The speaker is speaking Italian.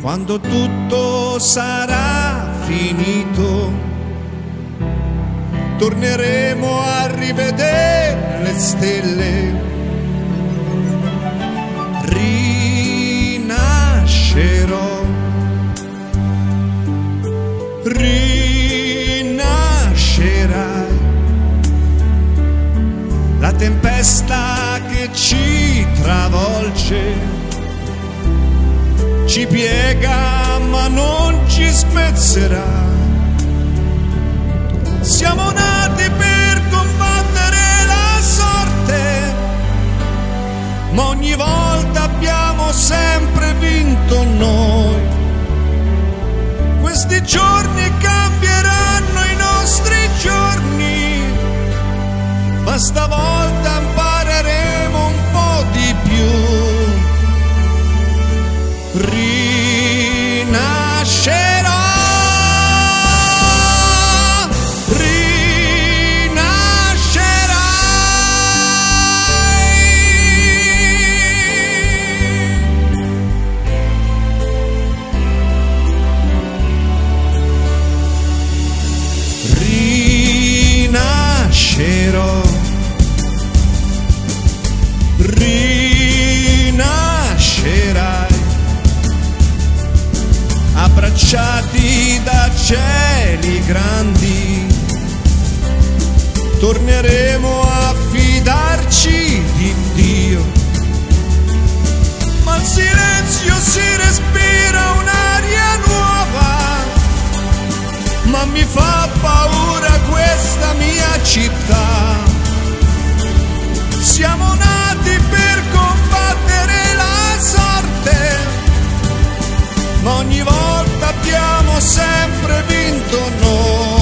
quando tutto sarà finito, torneremo a rivedere le stelle, rinascerò, rinascerai. La tempesta che ci travolge ci piega ma non ci spezzerà. Siamo nati per combattere la sorte, ma ogni volta abbiamo sempre vinto noi. Questi giorni cambieranno i nostri giorni, ma stavolta impareremo un po' di più. Rinascerò, rinascerò, rinascerai. Abbracciati da cieli grandi, torneremo a fidarci di Dio. Ma al silenzio si respira un'aria nuova, ma mi fa paura questa mia città. Siamo nati per combattere la sorte, ma ogni volta abbiamo sempre vinto noi.